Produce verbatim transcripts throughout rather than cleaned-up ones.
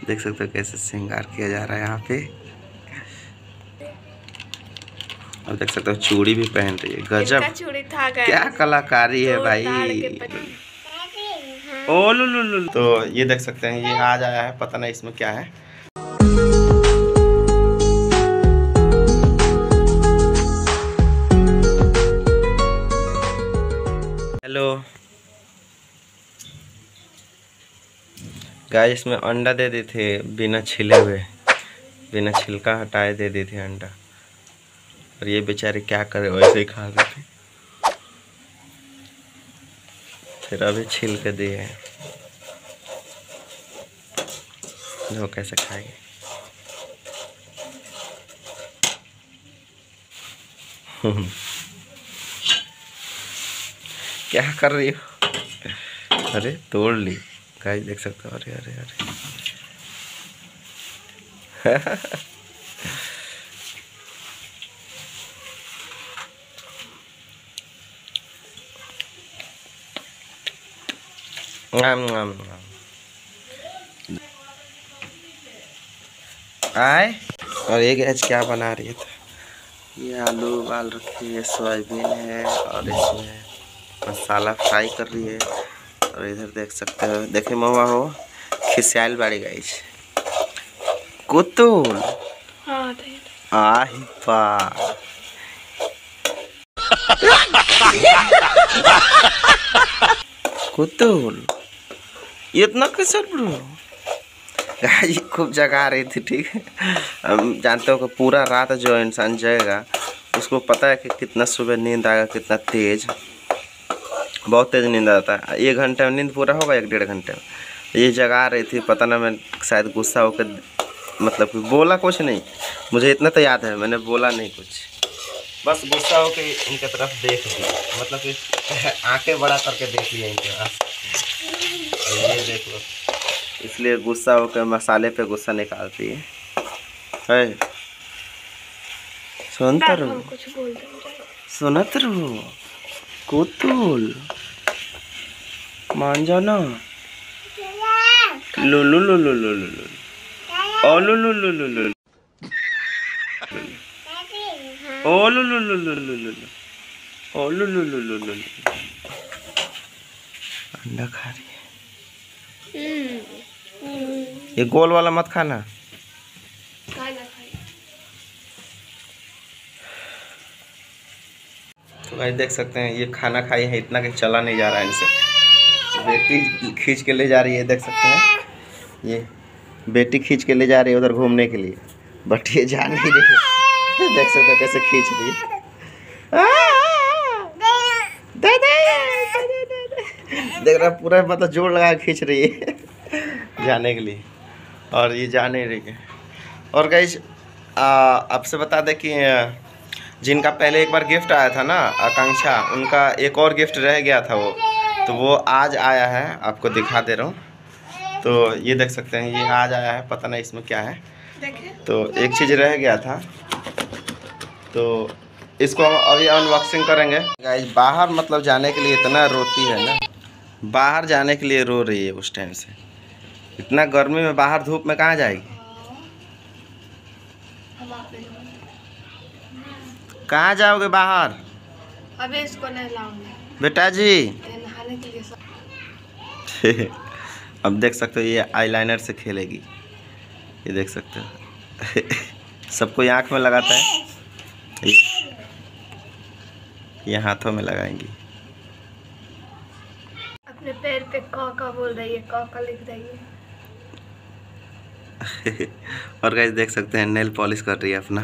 देख सकते हो कैसे श्रृंगार किया जा रहा है यहाँ पे। और देख सकते हो चूड़ी भी पहन रही है, गजब चूड़ी था, क्या कलाकारी है भाई। ओ लु लु लु। तो ये देख सकते हैं ये आज आया है, पता नहीं इसमें क्या है। हेलो गाइस, इसमें अंडा दे दी थी बिना छिले हुए, बिना छिलका हटाए दे दी थी अंडा। और ये बेचारे क्या करे, वैसे ही खा रहे थे, फिर अभी छील के दिए हैं। वो कैसे खाएंगे। क्या कर रही हो? अरे तोड़ ली गाइस, देख सकते हो। अरे अरे अरे आम आम आए। और ये गैस क्या बना रही है? तो ये आलू उबाल रखी है, सोयाबीन है और इसमें मसाला फ्राई कर रही है। और इधर देख सकते हो, देखे महुआ हो खिसियाल बाड़ी गाइस कुतुल। आही पा कुतुल इतना कैसे ब्रो? गाइस खूब जगा रही थी, ठीक है। हम जानते हो कि पूरा रात जो इंसान जाएगा उसको पता है कि कितना सुबह नींद आएगा, कितना तेज, बहुत तेज नींद आता है। एक घंटे में नींद पूरा होगा, एक डेढ़ घंटे में। ये जगा रही थी, पता ना मैं शायद गुस्सा होकर, मतलब कि बोला कुछ नहीं, मुझे इतना तो याद है मैंने बोला नहीं कुछ, बस गुस्सा होकर इनके तरफ देख लिया, मतलब कि आंखें बड़ा करके देख लिया इनके पास। ये देख लो, इसलिए गुस्सा होकर मसाले पे गुस्सा निकालती है, है? सुनता रहो, सुनत रहो कुतुल, मान जाओ ना। लो लो लो लो लो लो लो ओ लो लो लो लो लो ओ लो लो लो लो लो लो ओ लो लो लो लो लो। अंडा खा रही है, ये गोल वाला मत खाना। तो भाई देख सकते हैं ये खाना खाई है, इतना कि चला नहीं जा रहा है इनसे। बेटी खींच के ले जा रही है, देख सकते हैं ये बेटी खींच के ले जा रही है उधर घूमने के लिए, बट ये जा नहीं रही है। देख सकते हैं कैसे खींच रही है। देख रहा पूरा मतलब जोर लगा खींच रही है जाने के लिए, और ये जा नहीं रही है। और गाइस आपसे बता दें कि जिनका पहले एक बार गिफ्ट आया था ना, आकांक्षा, उनका एक और गिफ्ट रह गया था वो, तो वो आज आया है, आपको दिखा दे रहा हूँ। तो ये देख सकते हैं ये आज आया है, पता नहीं इसमें क्या है। तो एक चीज़ रह गया था, तो इसको हम अभी अनबॉक्सिंग करेंगे। गाइस बाहर मतलब जाने के लिए इतना रोती है ना, बाहर जाने के लिए रो रही है उस टाइम से। इतना गर्मी में बाहर धूप में कहाँ जाएगी? कहाँ जाओगे बाहर? अबे इसको नहलाऊंगी बेटा जी। नहाने के लिए अब देख सकते हो ये आईलाइनर से खेलेगी, ये देख सकते हो। सबको आँख में लगाता है, ये हाथों में लगाएंगी। अपने पैर पे काका बोल रही है, काका लिख रही है। और गाइस देख सकते हैं नेल पॉलिश कर रही है अपना।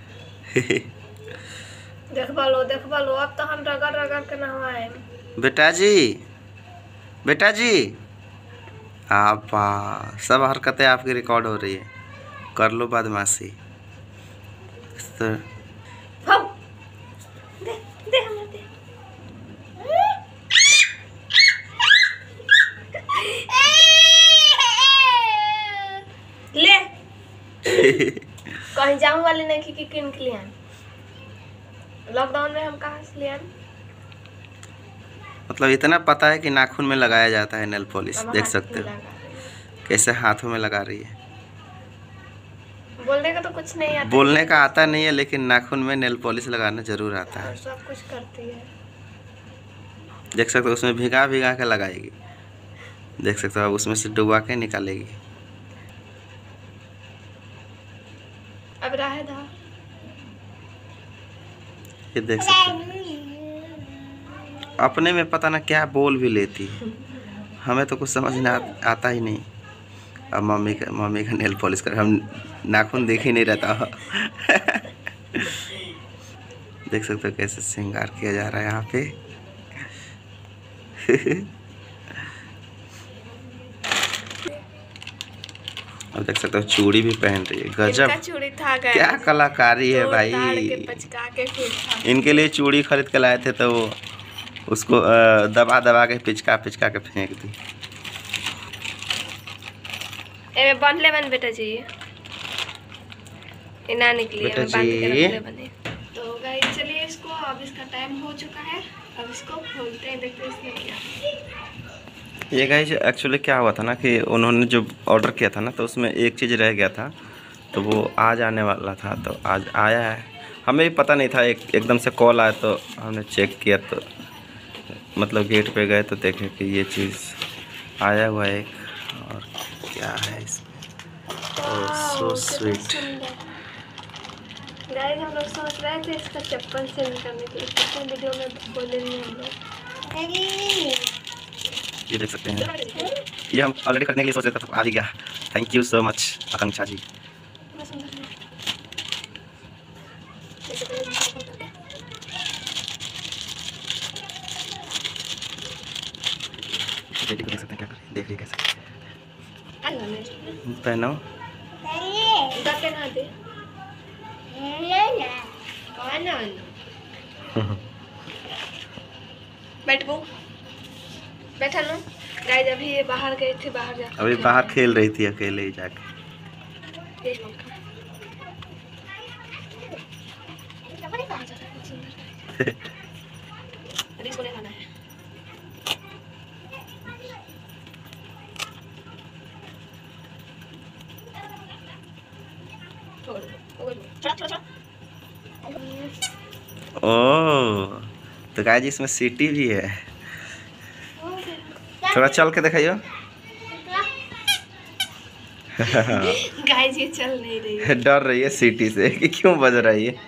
देखवा लो देखवा लो, अब तो हम रगड़ रगड़ के नहवाए। बेटा जी, बेटा जी, आपा सब हरकतें आपकी रिकॉर्ड हो रही है, कर लो बदमाशी। तो दे, दे हमें दे। ले कहीं जाऊं वाली नहीं कि किन के लिए लॉकडाउन में हम कहाँ से लिया? मतलब इतना पता है कि नाखून में लगाया जाता है नेल पॉलिश, देख सकते हो कैसे हाथों में लगा रही है। बोलने का तो कुछ नहीं आता। बोलने का आता नहीं है, लेकिन नाखून में नेल पॉलिश लगाना जरूर आता है। और सब कुछ करती है। देख सकते हो उसमें भिगा भिगा के लगाएगी। देख सकते हो अब उसमें से डुबा के निकालेगी। अब रहा था। ये देख सकते हो अपने में पता ना क्या बोल भी लेती है, हमें तो कुछ समझ ना आता ही नहीं। अब मम्मी का मम्मी का नेल पॉलिश कर, हम नाखून देख ही नहीं रहता। देख सकते हो कैसे श्रृंगार किया जा रहा है यहाँ पे। अब देख सकते हो चूड़ी भी पहन रही है। गजब चूड़ी था, क्या कलाकारी है भाई। के पचका के फिर था। इनके लिए चूड़ी खरीद के लाए थे तो वो उसको दबा दबा के पिचका पिचका के फेंक दी। ए बांध ले बन बेटा जी, इना निकली बेटा है, बांध के जी। रख ले बने। तो गाइस चलिए इसको, अब इसका टाइम हो चुका है, अब इसको खोलते हैं, देखते हैं इसमें क्या। ये गाइस एक्चुअली क्या हुआ था ना कि उन्होंने जो ऑर्डर किया था ना तो उसमें एक चीज़ रह गया था, तो वो आज आने वाला था, तो आज आया है। हमें भी पता नहीं था, एक एकदम से कॉल आया तो हमने चेक किया, तो मतलब गेट पे गए तो देखे कि ये चीज़ आया हुआ है एक, और क्या है इसमें। ओह सो स्वीट। गाइस हम लोग सोच रहे थे इसका चप्पल सेल करने के लिए, पिछले वीडियो में बोले नहीं हम लोग। ये देख सकते हैं, ये हम ऑलरेडी करने के लिए सोच रहे थे, तो आ ही गया। Thank you so much Akanksha ji. बेटी को देख सकते हैं क्या कर, देखिए कैसे पहनाओ। पहना दे बैठ वो बैठा ना। गाइस अभी ये बाहर गई थी, बाहर जा अभी बाहर खेल रही थी अकेले ही जाके। इसको नहीं खाना है। ओह तो गाइस इसमें सीटी भी है, थोड़ा चल के दिखाइयो। गाइस ये चल नहीं रही है, डर रही है सीटी से कि क्यों बज रही है।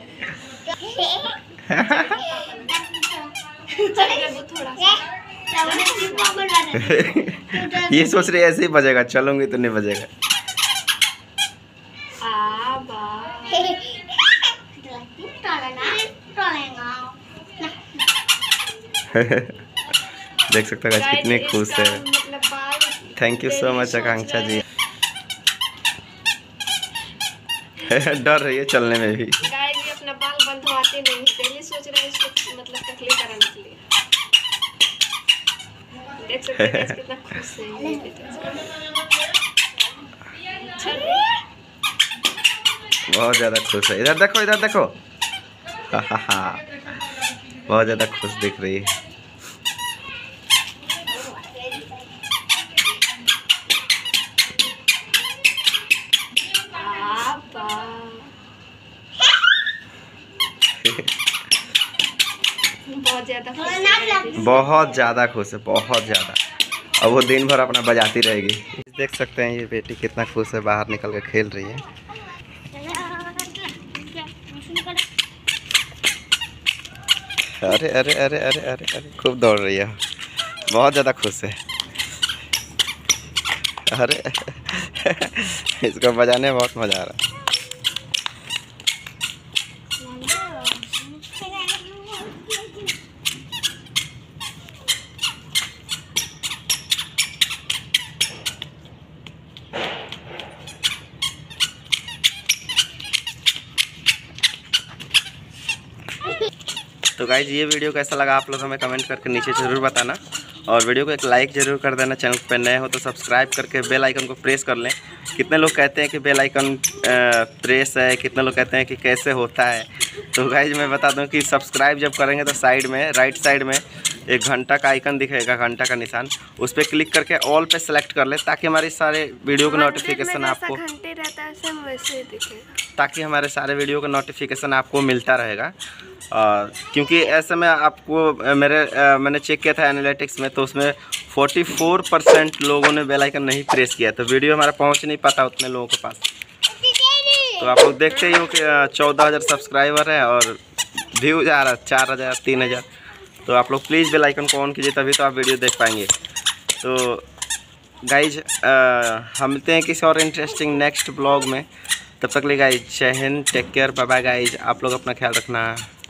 थोड़ा सा ये सोच रही है ऐसे ही बजेगा, चलूंगी तो नहीं बजेगा। आ बा देख सकते हो गाइस कितने खुश है। मतलब बाल thank you so much Akanksha ji. डर रही है चलने में भी। गाइस ये अपना बाल बंधवाते नहीं, पहले सोच रहे हैं इसको मतलब टकले कराने के लिए। देख सकते हैं गाइस कितना खुश है ये बेटा। बहुत ज़्यादा खुश है, इधर देखो इधर देखो। बहुत ज़्यादा खुश दिख रही है। बहुत ज़्यादा खुश है, बहुत ज़्यादा खुश है, बहुत ज़्यादा। अब वो दिन भर अपना बजाती रहेगी। देख सकते हैं ये बेटी कितना खुश है, बाहर निकल के खेल रही है। अरे अरे अरे अरे अरे अरे खूब दौड़ रही है, बहुत ज़्यादा खुश है। अरे इसको बजाने में बहुत मज़ा आ रहा है। तो गाइज ये वीडियो कैसा लगा आप लोग हमें कमेंट करके नीचे ज़रूर बताना, और वीडियो को एक लाइक ज़रूर कर देना। चैनल पे नए हो तो सब्सक्राइब करके बेल आइकन को प्रेस कर लें। कितने लोग कहते हैं कि बेल आइकन प्रेस है, कितने लोग कहते हैं कि कैसे होता है। तो गाइज मैं बता दूं कि सब्सक्राइब जब करेंगे तो साइड में राइट साइड में एक घंटा का आइकन दिखेगा, घंटा का निशान, उस पर क्लिक करके ऑल पे सेलेक्ट कर ले, ताकि हमारी सारे वीडियो के नोटिफिकेशन आपको रहता है सेम वैसे ही दिखेगा, ताकि हमारे सारे वीडियो का नोटिफिकेशन आपको मिलता रहेगा। और क्योंकि ऐसे में आपको मेरे आ, मैंने चेक किया था एनालिटिक्स में, तो उसमें चौवालीस परसेंट लोगों ने बेल आइकन नहीं प्रेस किया, तो वीडियो हमारा पहुंच नहीं पाता उतने लोगों के पास। तो आप लोग देखते ही हो कि चौदह हज़ार सब्सक्राइबर है और व्यूज आ रहा है चार हज़ार तीन हज़ार। तो आप लोग प्लीज़ बेल आइकन को ऑन कीजिए, तभी तो आप वीडियो देख पाएंगे। तो गाइज हम मिलते हैं किसी और इंटरेस्टिंग नेक्स्ट ब्लॉग में। तब तक ले गाइज जय Hind, take care, bye bye guys. आप लोग अपना ख्याल रखना।